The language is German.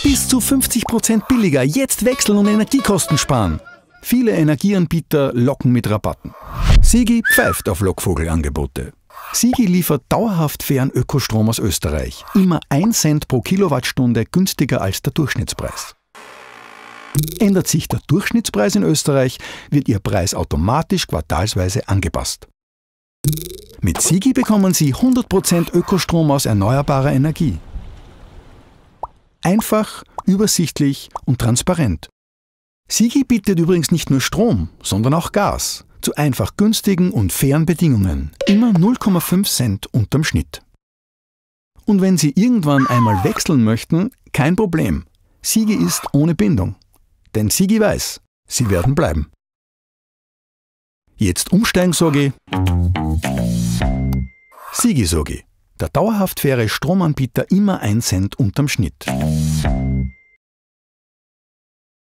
Bis zu 50% billiger. Jetzt wechseln und Energiekosten sparen. Viele Energieanbieter locken mit Rabatten. Sigi pfeift auf Lockvogelangebote. Sigi liefert dauerhaft fairen Ökostrom aus Österreich. Immer 1 Cent pro Kilowattstunde günstiger als der Durchschnittspreis. Ändert sich der Durchschnittspreis in Österreich, wird Ihr Preis automatisch quartalsweise angepasst. Mit Sigi bekommen Sie 100% Ökostrom aus erneuerbarer Energie. Einfach, übersichtlich und transparent. Sigi bietet übrigens nicht nur Strom, sondern auch Gas. Zu einfach günstigen und fairen Bedingungen. Immer 0,5 Cent unterm Schnitt. Und wenn Sie irgendwann einmal wechseln möchten, kein Problem. Sigi ist ohne Bindung. Denn Sigi weiß, Sie werden bleiben. Jetzt umsteigen, sage ich. Sigi, sage ich. Der dauerhaft faire Stromanbieter immer 1 Cent unterm Schnitt.